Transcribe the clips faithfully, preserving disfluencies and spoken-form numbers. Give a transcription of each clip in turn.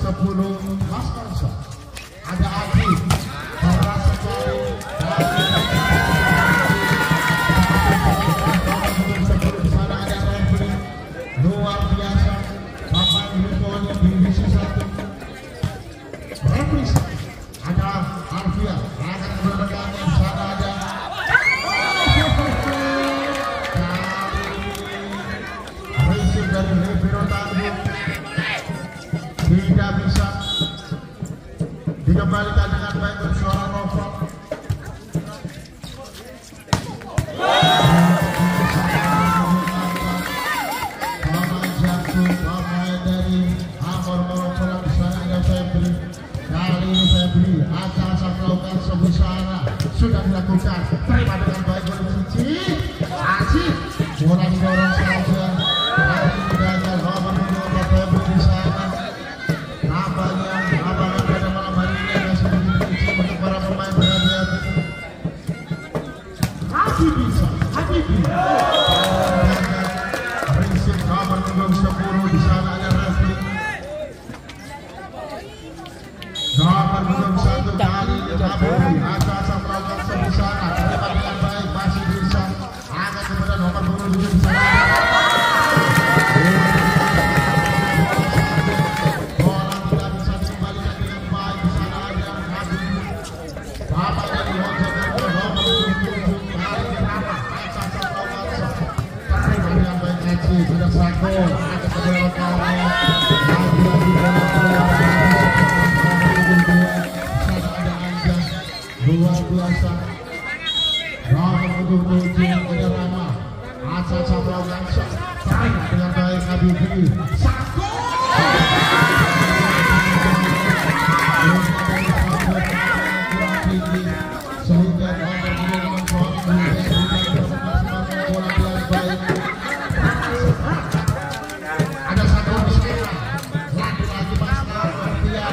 sepuluh Mas Kansa. Ada Aji keras sekali di sana. Ada referee luar biasa Bapak Yukonya divisi satu. Referee ada Alfia akan berpegang di sana. Ada risik dari Libero Tanggung tidak bisa dikembalikan dengan baik untuk seorang Nova. Pemain jatuh, pemain dari Amor Moropola di sana ada Febri. Kali ini Febri akan melakukan sebesar sudah dilakukan. Terima dengan baik oleh Cici. Asik, bola didorong saja. Kali ini gagal nomor dua Febri di sana. Nampaknya apakah pada malam hari ini ada sedikit kunci untuk para pemain berhati-hati. Habib bisa, Habib bisa. Prinsip nomor sepuluh di sana ada Raffi. Nomor satu kali ini Habib akan melakukan sebesar. Terima dengan baik masih bisa. Akan kepada nomor tujuh di sana. Sudah satu ada kedua kali ada Anjas luar biasa. Nomor tujuh ada Rama asal Sabra Gansa tarik dengan baik Habibie satu sehingga nomor bola bola baik. Ada satu sekarang lagi-lagi Pascal Martia.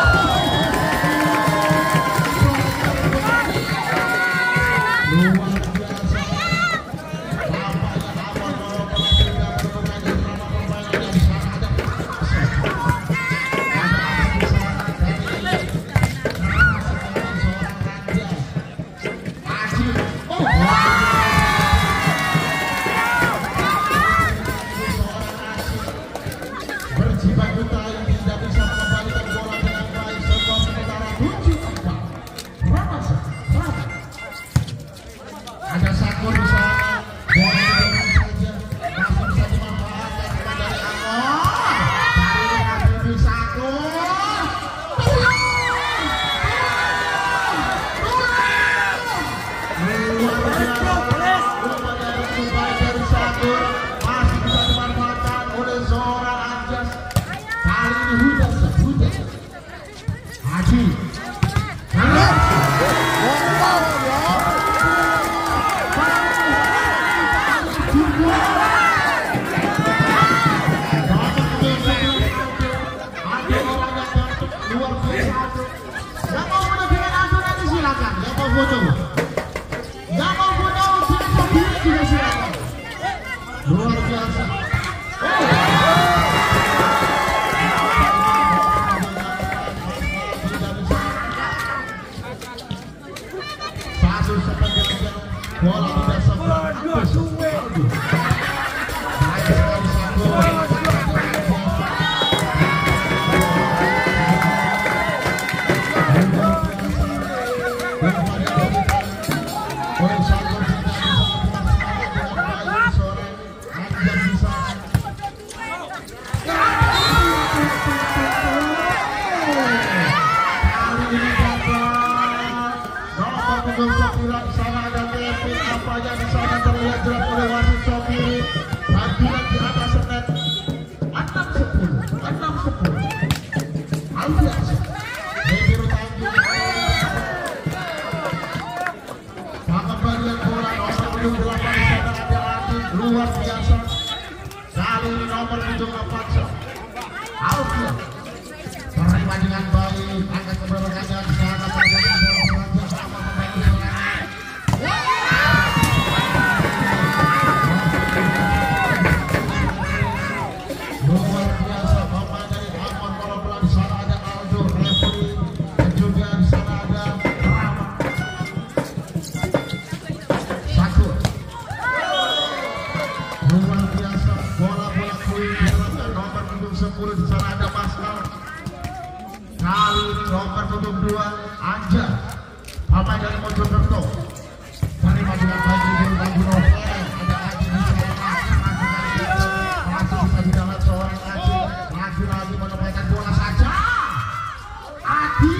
Luar biasa. Tampaknya awal Moropola tidak bermain di drama permainan yang sana. Ada ada di sana dari keras sekali seorang Raja Aji. Oh berjibaku tali tidak bisa mengembalikan bola dengan baik. Skor sementara tujuh empat. Ramasa, Rama. Ada satu di sana. Bola saja masih bisa dimanfaatkan dari Anwar. Dari Habibie satu. Luar biasa. Umpan yang terbaik dari satu masih bisa dimanfaatkan oleh seorang Anjas. Kali ini hujan, hujan. Haji. Luar biasa. Yang mau foto dengan Adu nanti silakan. Yang mau foto, yang mau foto dengan diri juga silakan. Luar biasa. Satu sepanjang bola tidak sempat. Baik sekali satu. Di sana ada Kevin, apanya di sana terlihat jelas oleh wasit Sopiri. Bantuan di atas net enam sepuluh, enam sepuluh. Alfiansa, Libero Tanggung. Pengembalian bola nomor delapan di sana ada Adit, luar biasa. Kali ini nomor tujuh empat. Alfian terima dengan baik, akan keberkahannya di sana. Luar biasa pemain dari Amor Moropola di sana. sepuluh di sana ada Pascal. Kali ini nomor punggung dua Anja. Pemain dari Mojokerto. Dari Majukan Baju di Baju Novel. Ada Aji di sana. Masih bisa didapat seorang Aji. Lagi-lagi menempatkan bola saja. Adi.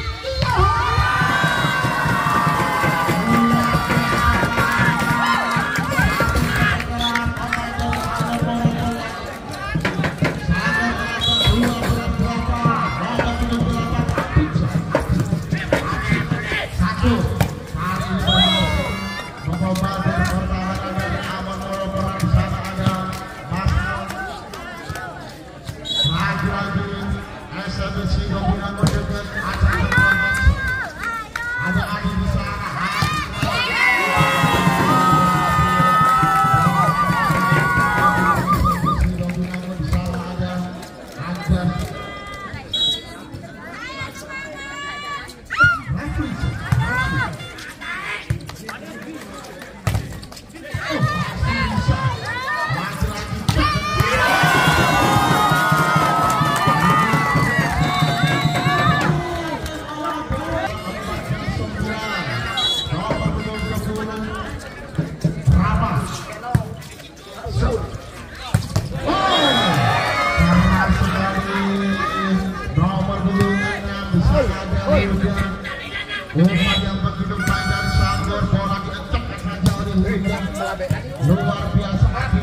Umpan yang begitu panjang Sanggur, bola diacak saja oleh Hujan. Luar biasa Adi.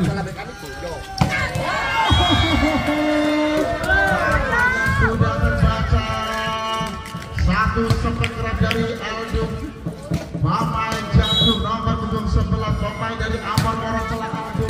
Sudah terbaca satu sepengkera dari Aldo. Pemain jatuh nomor punggung sebelas, pemain dari Amor Morotelah Aldo.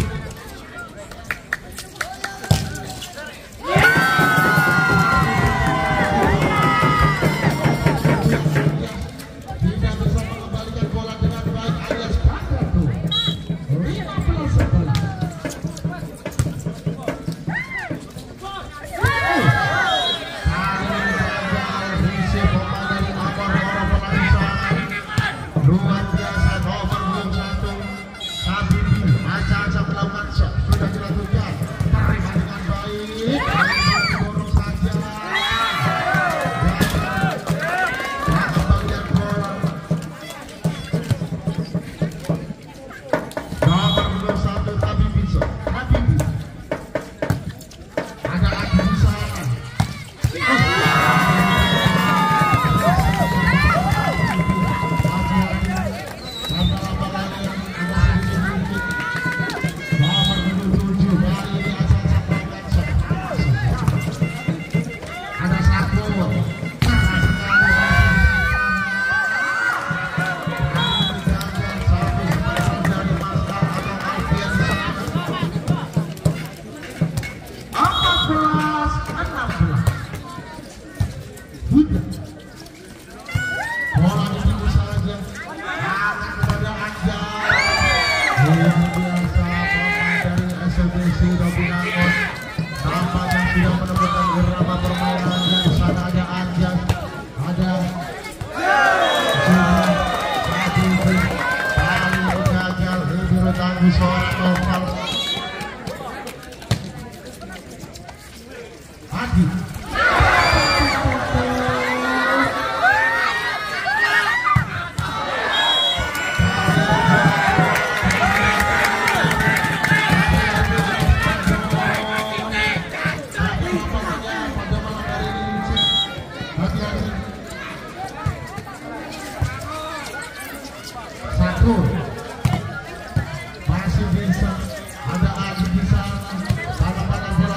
Masih bisa ada Adi di sana. Pada-pada bola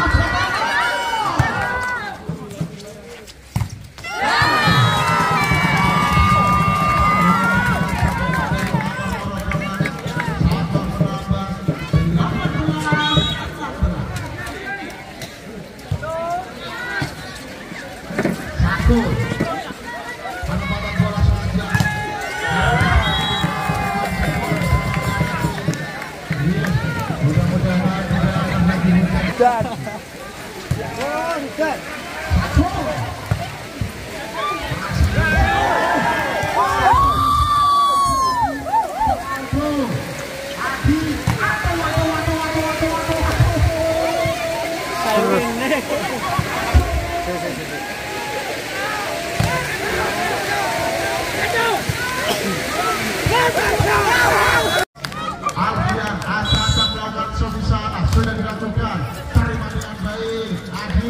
Dan oh, dan Terus Alfian Asa melakukan shoot di sana, sudah dilakukan, terima dengan baik. Adi,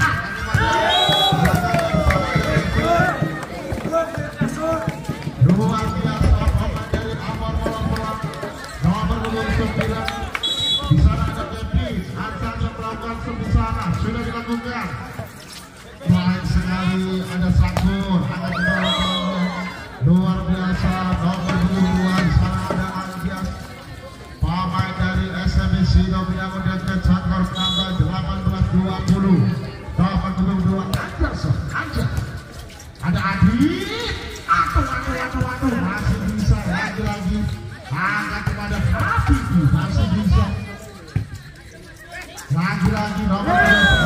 luar biasa pemain dari Amor Malang nomor sembilan. Di sana ada Kevin Asa melakukan shoot di sana, sudah dilakukan. Baik sekali, ada Sakur, ada luar biasa nomor dua. Di sana ada Alfian pemain dari S M B Sino yang mendekat Sakur tambah delapan belas dua puluh. Nomor dua Anderson, Anjar. Ada Adi, atau atau atau atau masih bisa lagi-lagi angkat kepada Habibi, masih bisa lagi-lagi nomor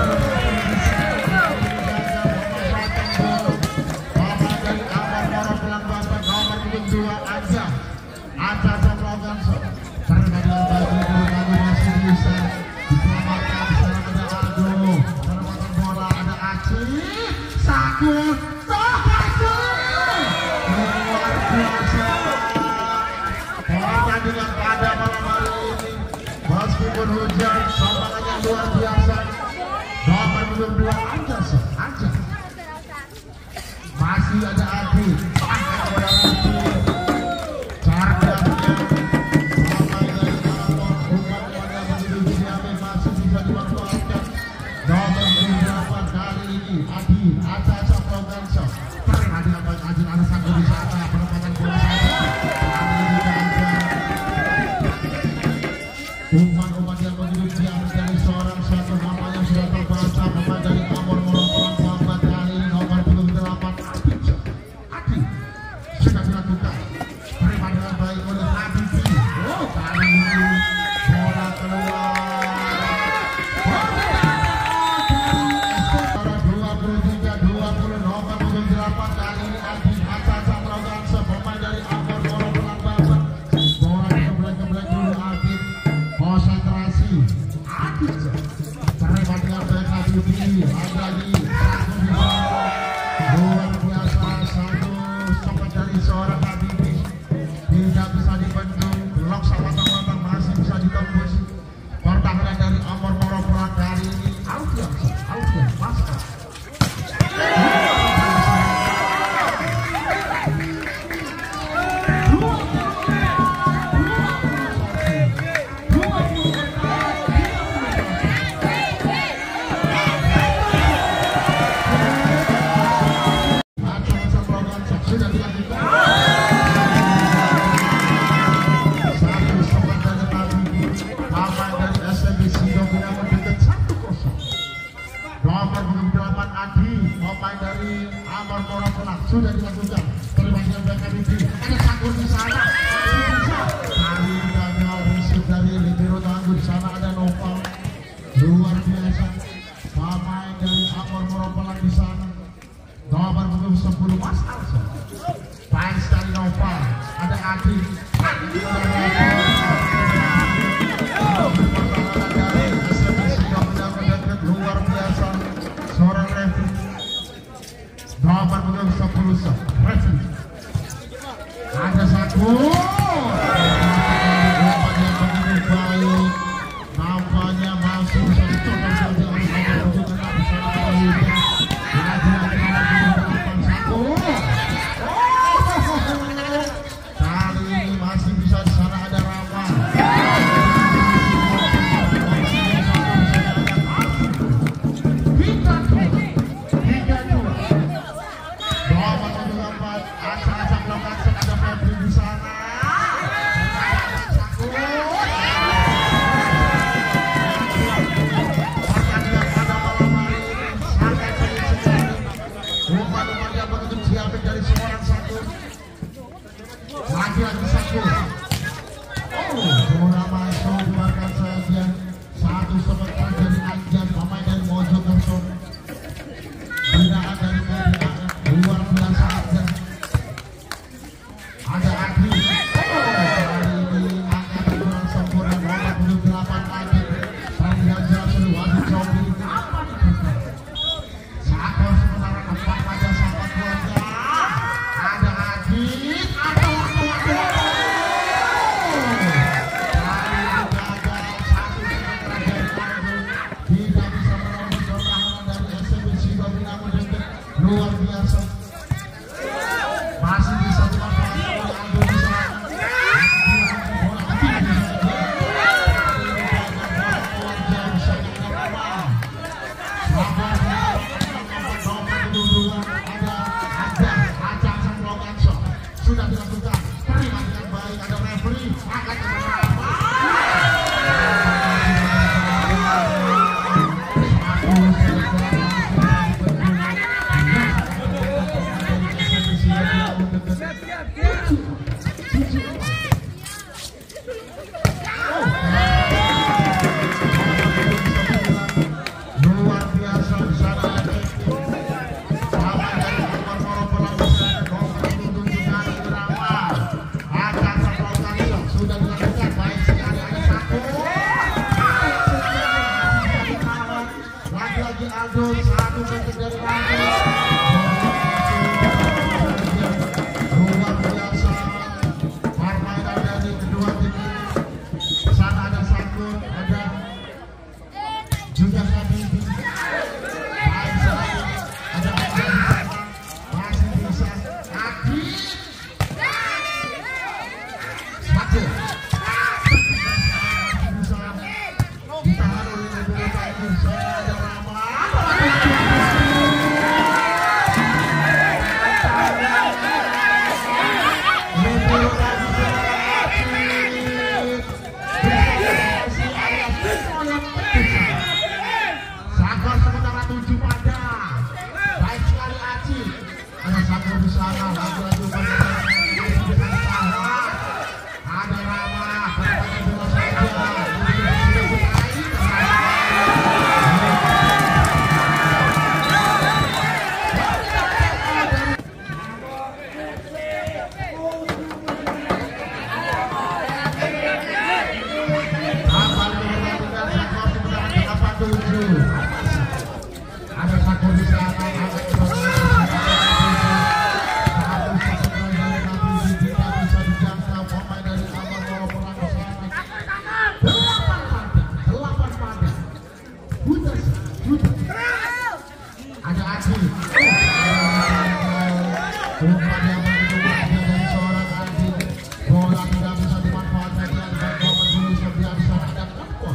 dua aja ada melakukan permainan bagi lalu masih bisa diselamatkan. Sekarang ada Aldo, penempatan bola ada Aci, Sakur, Tohasu, luar biasa pertandingan pada malam hari ini meskipun hujan semangatnya luar biasa. Nomor dua Anderson, Anjar masih ada Adi, angkat bola lagi. Adi, Aca-Aca Proganso, terima dengan baik Adi, ada Sakur di sana, penempatan bola saja. Umpan-umpan yang begitu diambil dari seorang satu nama yang sudah terbaca, pemain dari Amor Malang Bamba kali ini nomor dua puluh delapan Adi. Adi sudah dilakukan, terima dengan baik oleh Habibi. Oh, kali ini bola keluar. Lagi luar biasa satu stop dari seorang Habibi, tidak bisa dibendung, blok sama-sama masih bisa ditembus. Pertahanan dari Amor Malang kali ini Alfian, Alfian Pasca. Sudah dilakukan permainan baik Habibi, ada Sakur di sana, kali ini gagal resip dari libero tangguh. Di sana ada Nopal, luar biasa pemain dari Amor Malang di sana, nomor sepuluh Mas Alsa, baik sekali Nopal, ada Adi, luar biasa seorang referee nomor sepuluh referee ada satu yang begitu baik, nampaknya masih bisa dicoba saja oleh nomor tujuh karena di sana ada Yuda lagi-lagi nomor satu kali ini tujuh. Ada satu di sana, ada satu di sana. Tidak bisa dijangkau pemain dari Amor Maupun ke sana. Delapan pada, delapan pada. Buta, buta. Ada Adi. Umpan yang menentukan dari seorang Adi. Bola tidak bisa dimanfaatkan dan nomor dulu sebelah di sana ada Koko.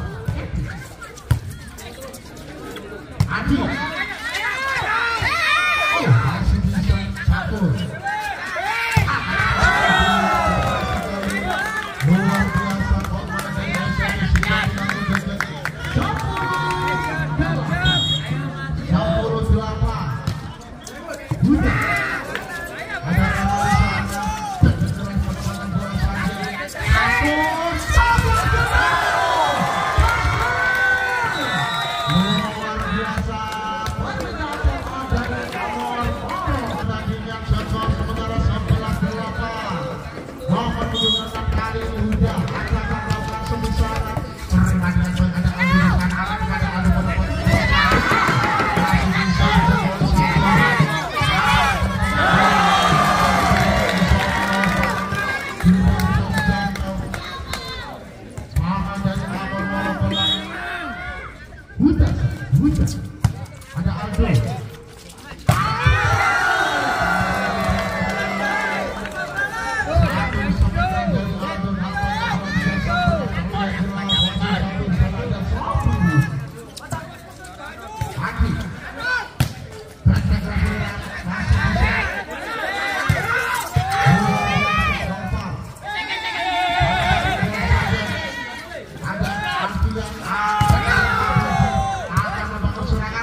Adi. Oh, masih bisa satu. Luar biasa pemain dari S M S Campur delapan. Buta. Ada Buta, buta. Ada Aldo. Ada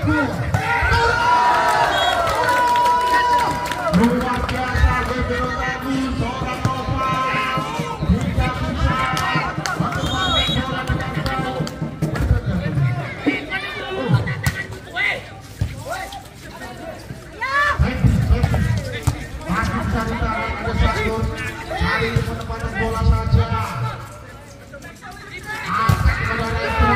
Luar biasa Bebel tadi seorang Nova tidak bisa bagaimana bola dengan jauh. Masih cari tarik ada satu kali ini penempatan bola saja. Akan kepada Restu.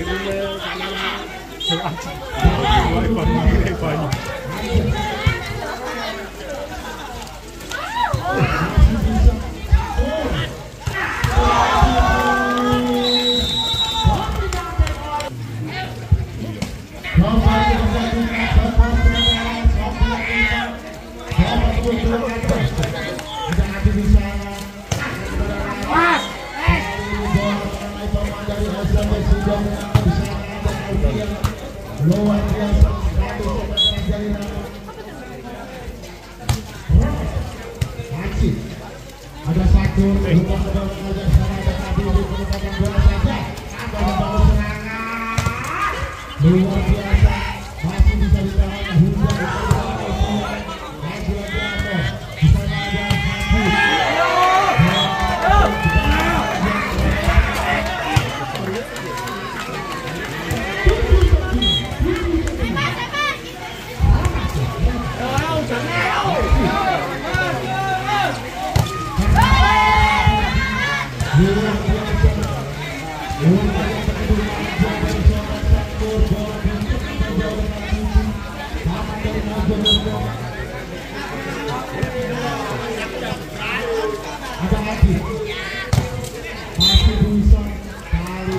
luar biasa masih ada satu lupa ada saja ada tadi di pelukan bola saja ada membangun serangan luar biasa masih bisa ditahan hujan di sana ada ada lagi masih bisa kali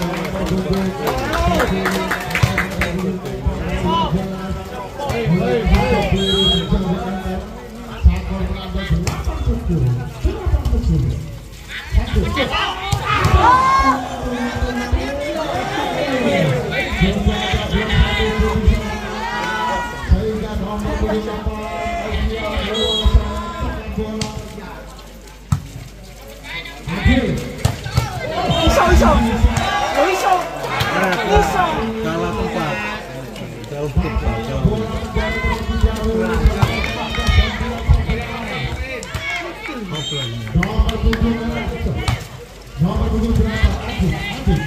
Kalah tempat. Jauh tempat. Jauh. Nomor tujuh nomor tujuh berapa? Adi, Adi.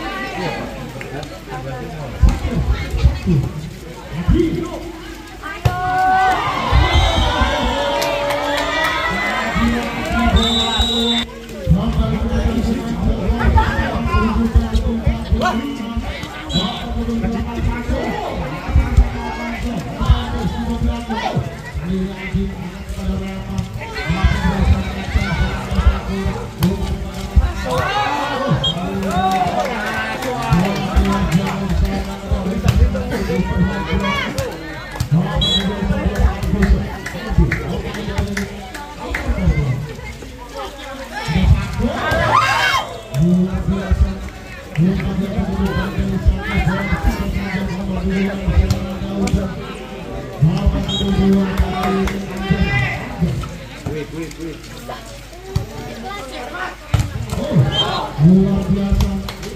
Ayo. Luar biasa.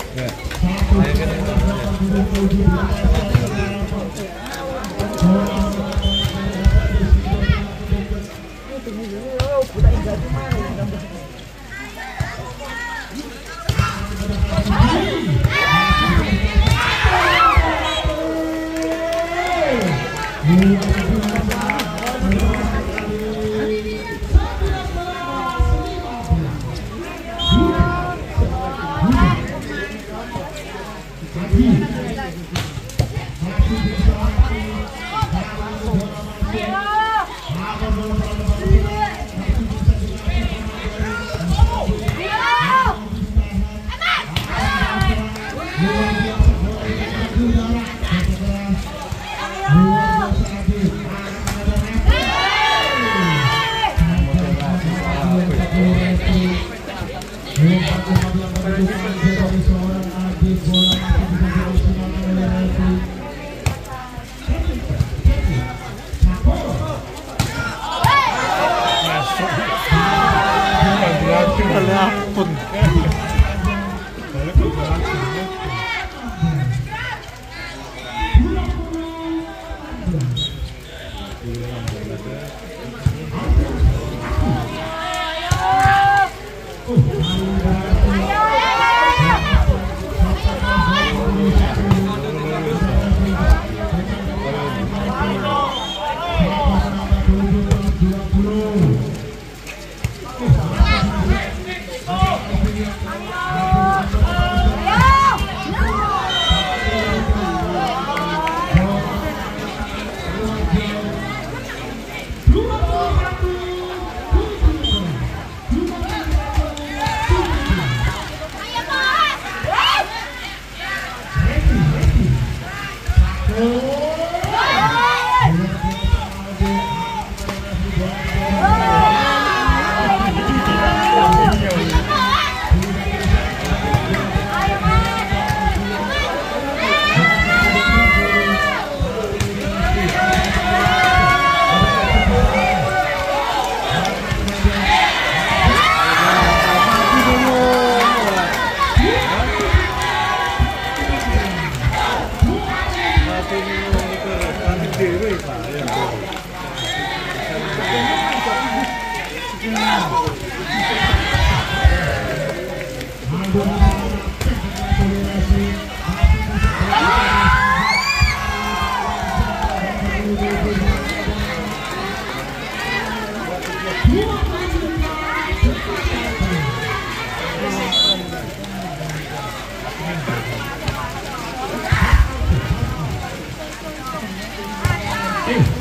Telepon. Hey.